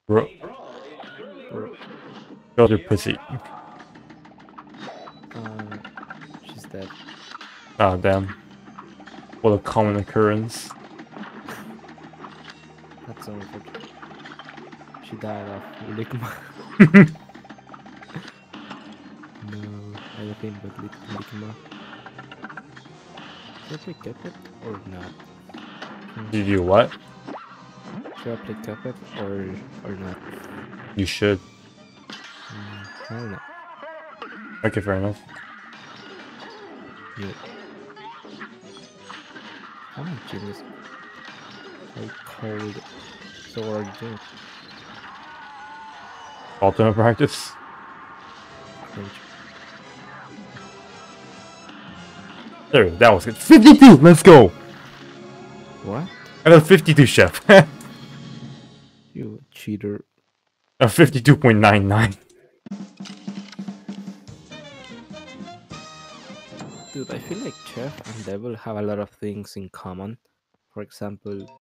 Bro, Bro, got your pussy. she's dead. Ah, damn. What a common occurrence. That's unfortunate. She died of ligma. No, anything but ligma. Should I play Cuphead or not? Did you do what? Should I play Cuphead or not? You should. I don't know. Okay, fair enough. You, I'm a genius. I called. So what are you doing? Ultimate practice. Cringe. There, that was good. 52! Let's go! What? And a 52, chef. You cheater. A 52.99. Dude, I feel like Chef and Devil have a lot of things in common. For example,